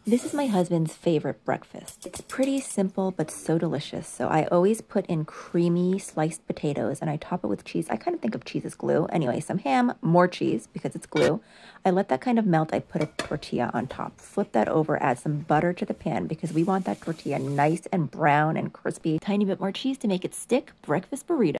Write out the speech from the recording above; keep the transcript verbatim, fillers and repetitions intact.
This is my husband's favorite breakfast. It's pretty simple, but so delicious. So I always put in creamy sliced potatoes and I top it with cheese. I kind of think of cheese as glue. Anyway, some ham, more cheese because it's glue. I let that kind of melt. I put a tortilla on top, flip that over, add some butter to the pan because we want that tortilla nice and brown and crispy. Tiny bit more cheese to make it stick. Breakfast burrito.